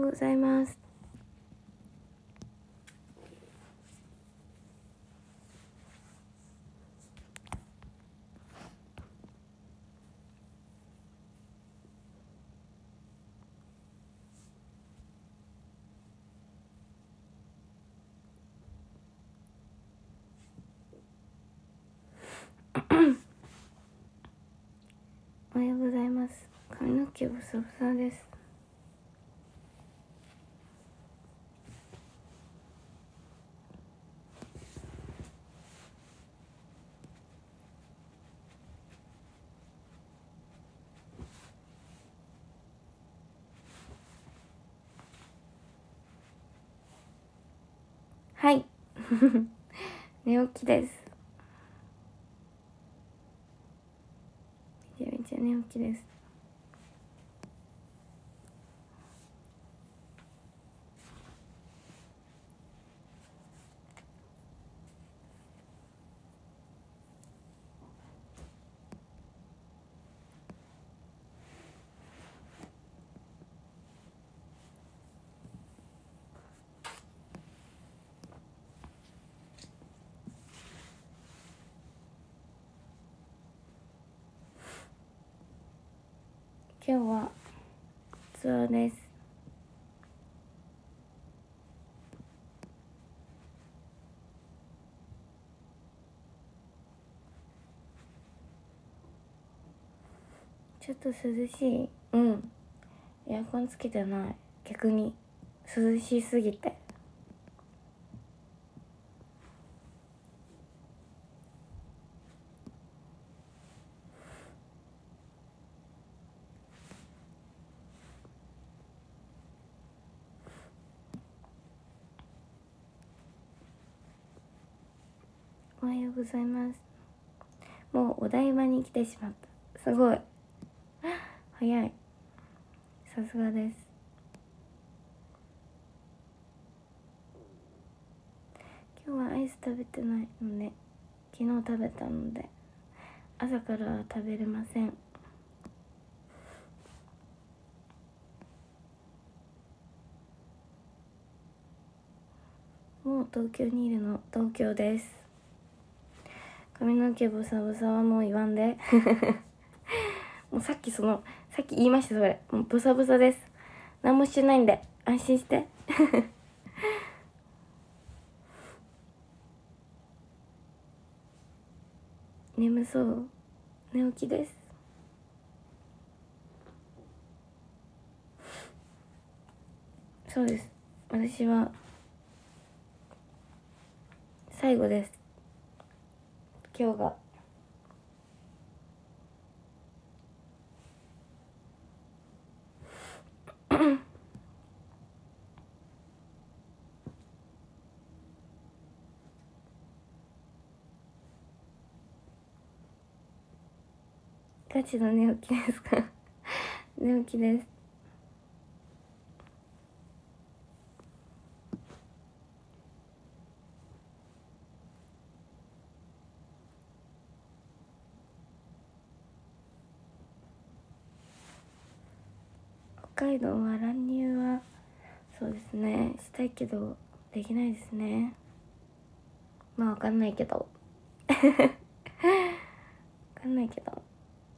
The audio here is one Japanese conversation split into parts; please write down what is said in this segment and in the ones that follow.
うございます。おはようございます。髪の毛ボサボサです。はい寝起きです。めちゃめちゃ寝起きです。今日はツアーです。ちょっと涼しい。エアコンつけてない。逆に涼しすぎて。おはようございます。もうお台場に来てしまった。すごい早い。さすがです。今日はアイス食べてないので、昨日食べたので朝からは食べれません。もう東京にいるの。東京です。髪の毛ボサボサはもう言わんでもうさっき言いました。それもうボサボサです。何もしてないんで安心して眠そう。寝起きです。そうです。私は最後です。今日がガチの寝起きですか寝起きです。北海道は乱入はそうですね、したいけどできないですね。まあわかんないけどわかんないけど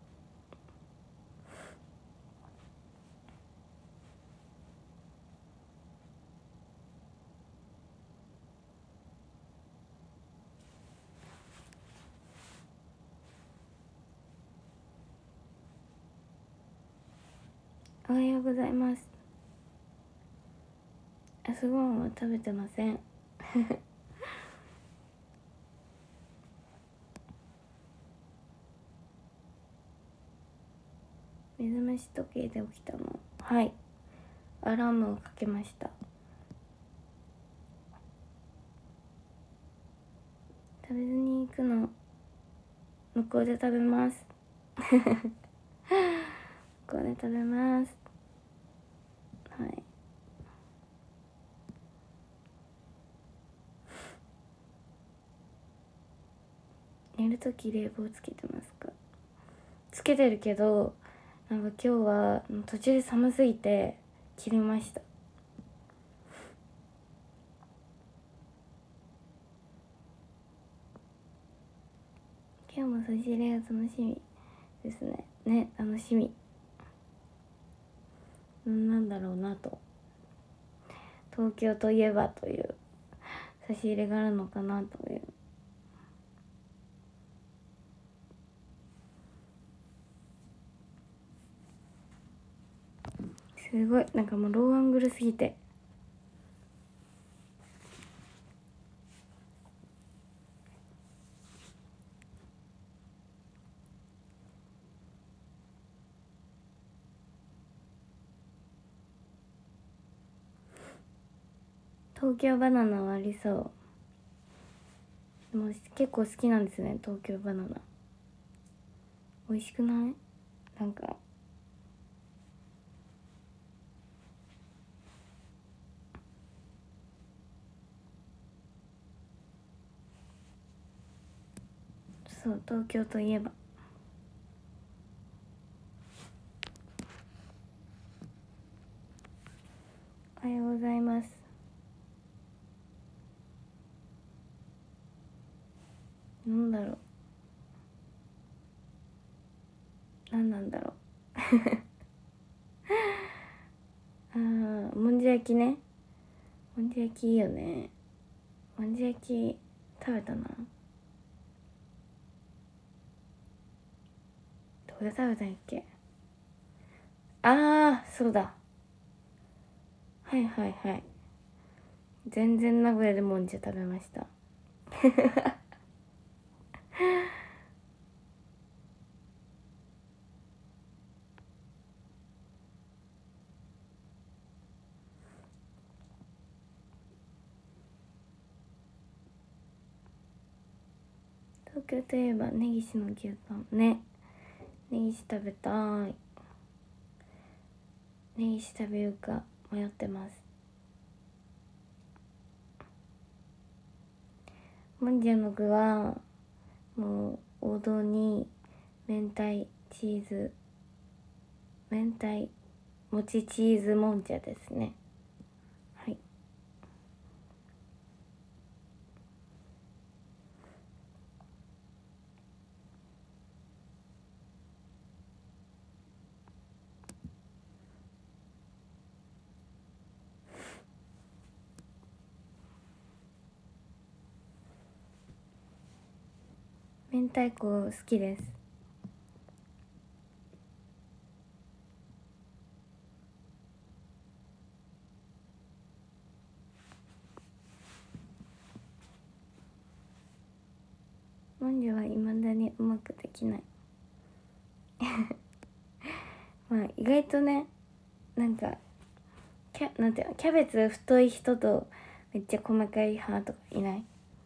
おはようございます。朝ごはんは食べてません目覚まし時計で起きたの。はい、アラームをかけました。食べずに行くの。向こうで食べます向こうで食べます。はい、寝るとき冷房つけてますか？つけてるけど、なんか今日は途中で寒すぎて切りました。 今日も差し入れが楽しみですね。ね、楽しみ。なんだろうなと。東京といえばという差し入れがあるのかなという。すごいなんかもうローアングルすぎて。東京バナナはありそう。でも結構好きなんですね、東京バナナ。美味しくない？なんかそう、東京といえば。おはようございます。なんだろう、何なんだろう。あー、もんじゃ焼きね。もんじゃ焼きいいよね。もんじゃ焼き食べたな。どこで食べたんやっけ。あー、そうだ。はいはいはい。全然名古屋でもんじゃ食べました。東京といえば根岸の牛タンね。根岸食べたい。根岸食べようか迷ってます。もんじゃの具はもう王道に明太チーズ、明太もちチーズもんじゃですね。はい。明太子好きです。もんじゃは未だにうまくできない。まあ意外とね、なんかなんていうの、キャベツ太い人とめっちゃ細かい派とかいない？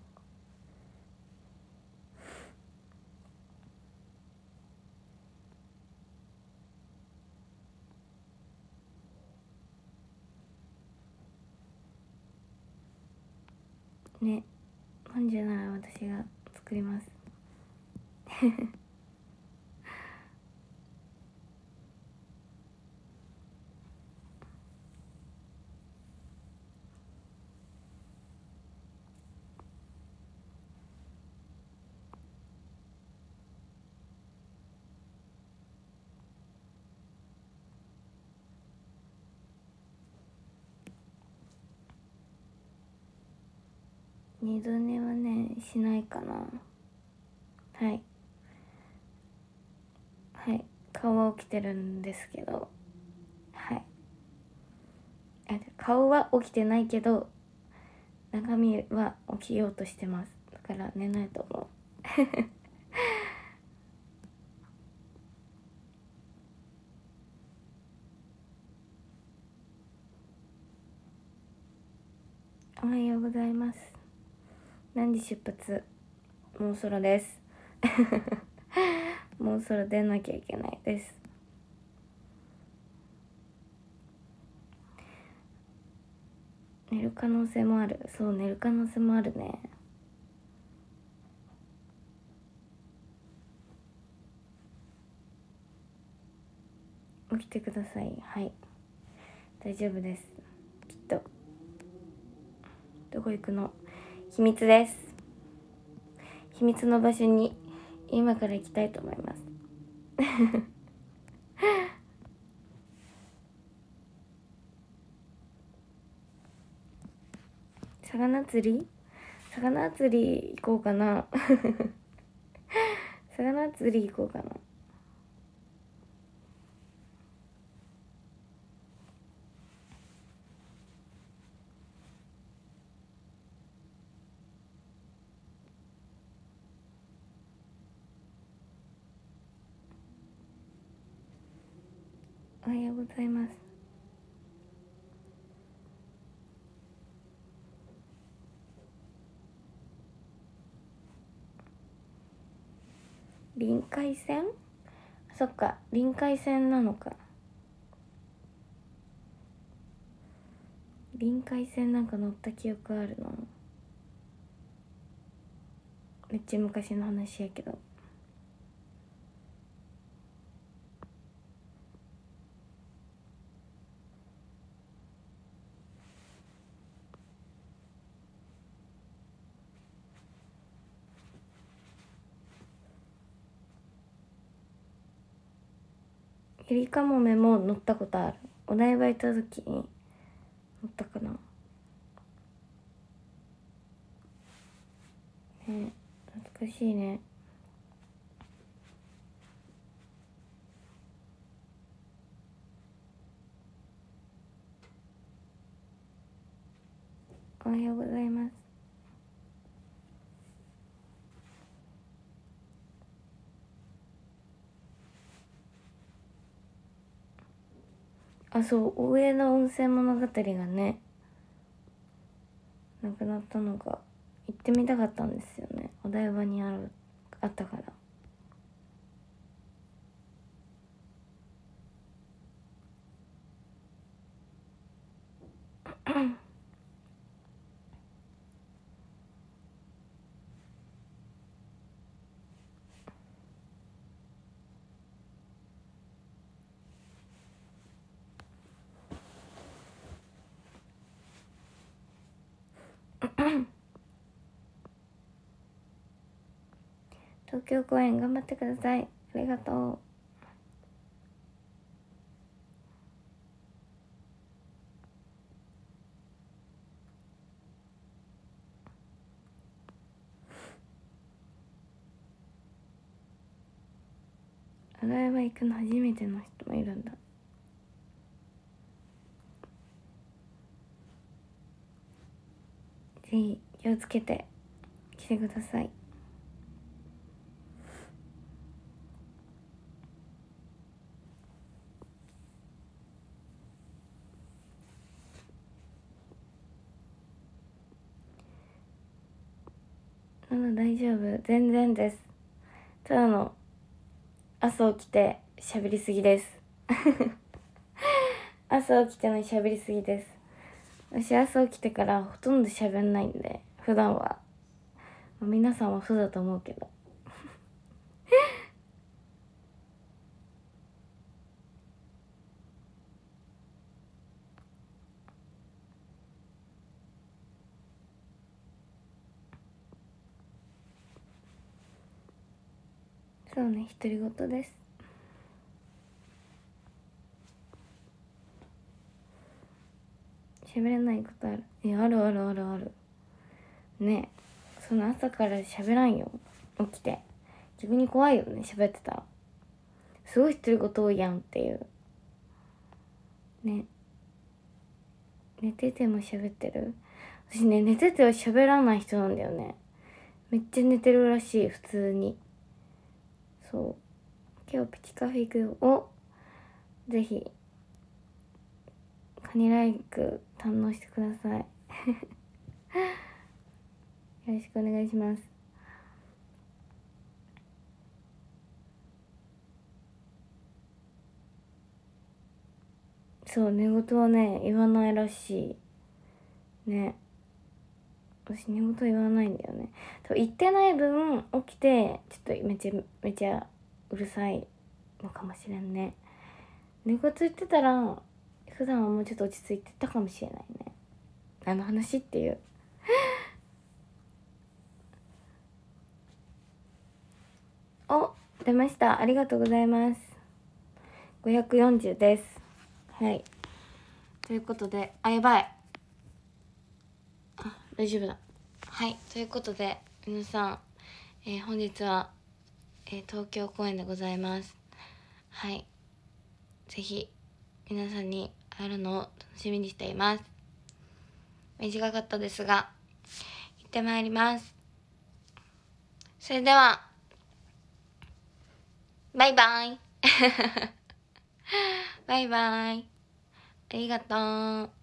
ね。もんじゃなら私が作ります。二度寝はねしないかな。はいはい、顔は起きてるんですけど、はい、顔は起きてないけど中身は起きようとしてます。だから寝ないと思う。おはようございます。何時出発？もうそろです。もうそろ出なきゃいけないです。寝る可能性もある。そう、寝る可能性もあるね。起きてください。はい、大丈夫です。きっと。どこ行くの？秘密です。秘密の場所に今から行きたいと思います魚釣り行こうかな魚釣り行こうかな。おはようございます。臨海線？そっか、臨海線なのか。臨海線なんか乗った記憶あるな。めっちゃ昔の話やけど。ゆりかもめも乗ったことある。お台場行った時に乗ったかな。ね、懐かしいね。おはようございます。あ、そう、大江戸温泉物語がね、なくなったのが行ってみたかったんですよね。お台場にあったから東京公演頑張ってください。ありがとう。お台場行くの初めての人もいるんだ。ぜひ気をつけて来てください。大丈夫、全然です。ただの朝起きて喋りすぎです朝起きての喋りすぎです。私朝起きてからほとんど喋んないんで、普段は。皆さんはそうだと思うけどそうね、独り言です。喋れないことある？あるあるあるあるね。その朝から喋らんよ、起きて。逆に怖いよね、喋ってたら。すごい独り言多いやんっていうね。寝てても喋ってる？私ね、寝てては喋らない人なんだよね。めっちゃ寝てるらしい、普通に。そう、今日プチカフェ行くよ。お、ぜひカニライク堪能してくださいよろしくお願いします。そう、寝言はね言わないらしいね。私寝言言わないんだよね。多分言ってない分起きてちょっとめちゃうるさいのかもしれんね。寝言言ってたら普段はもうちょっと落ち着いてたかもしれないね。何の話っていう出ました。ありがとうございます。540です。はい。ということで、やばい。大丈夫だ。はい。ということで、皆さん、本日は、東京公演でございます。はい。ぜひ、皆さんに会えるのを楽しみにしています。短かったですが、行ってまいります。それでは、バイバイ。バイバイ。ありがとう。